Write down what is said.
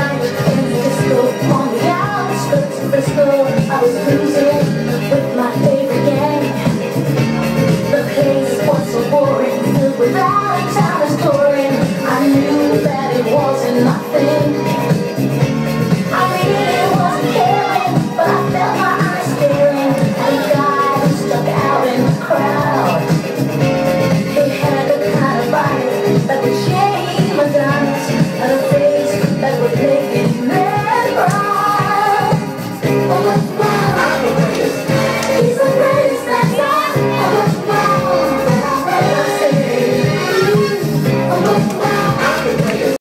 night in Frisco, on the outskirts of Frisco. I was cruising with my favorite gang. The place was so boring, filled with out-of-towners touring. I knew that it wasn't nothing.